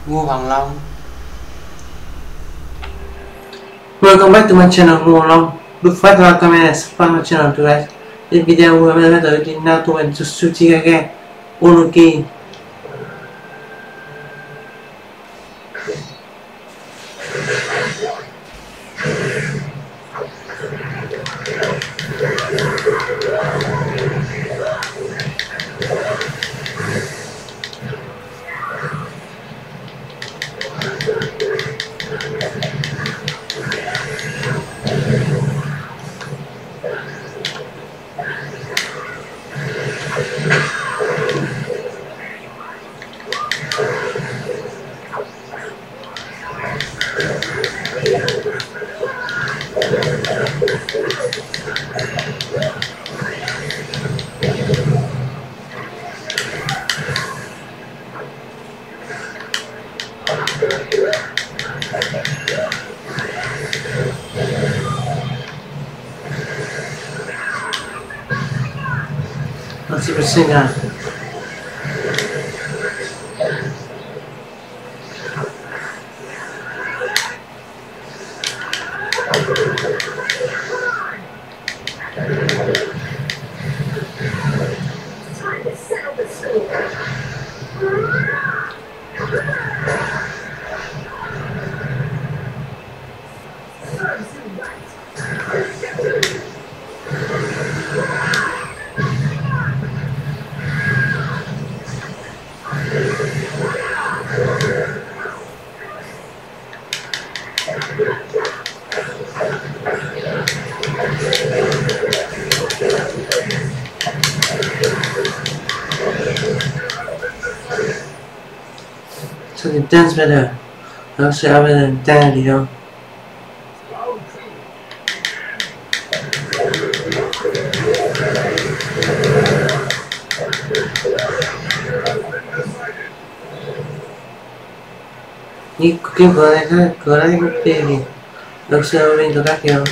ngohoanglong. Welcome back to my channel ngohoanglong. Look phát vào comment and subscribe my channel to guys. This video we will tới đến Naruto and Tsuchikage Ohnoki. Masih bersinga. So the dance better. I'll say other than that, you know. Ni cooking cửa này cũng tê đi. Được sơ lên cho các kiểu.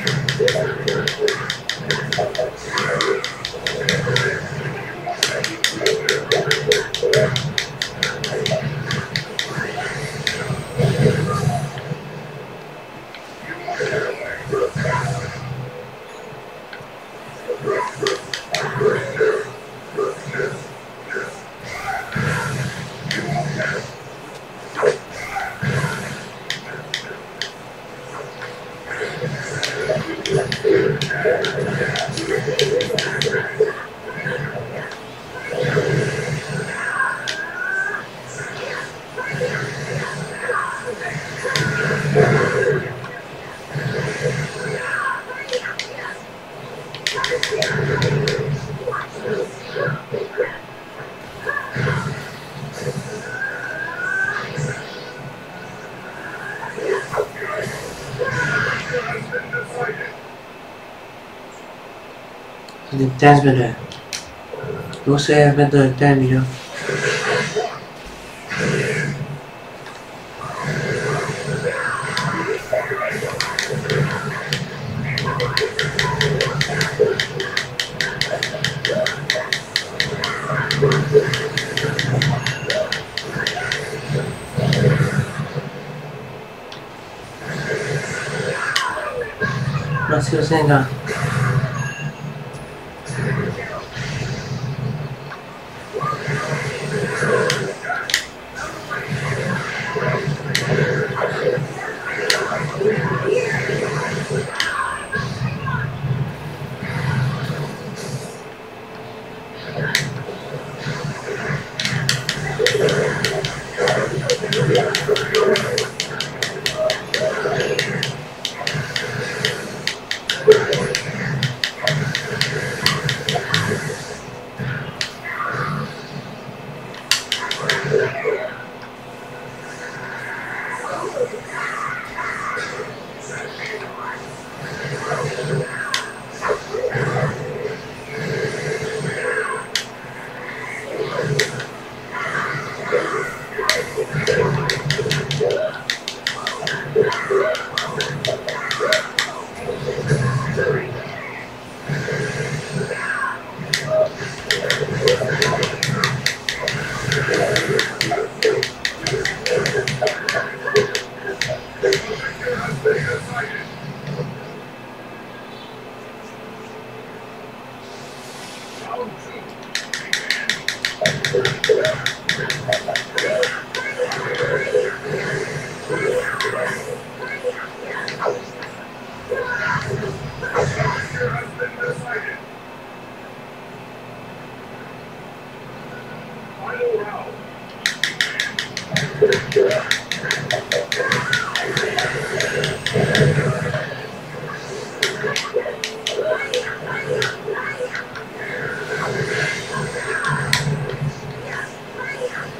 The dance better. Go say better than you know. Masih senga.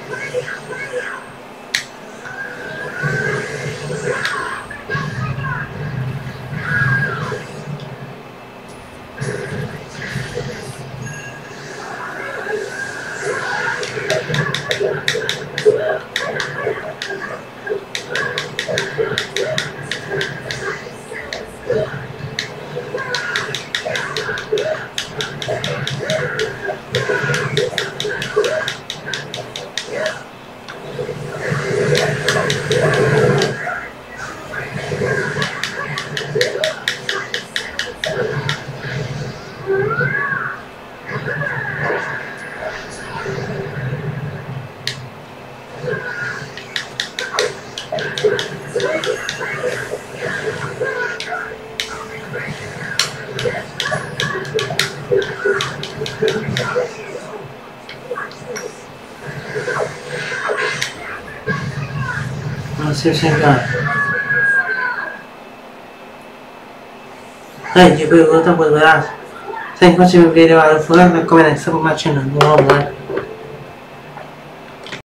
Siêu xem rồi. Hey, you will go to the last. Thank you for watching the video. I will follow the comment and support my channel.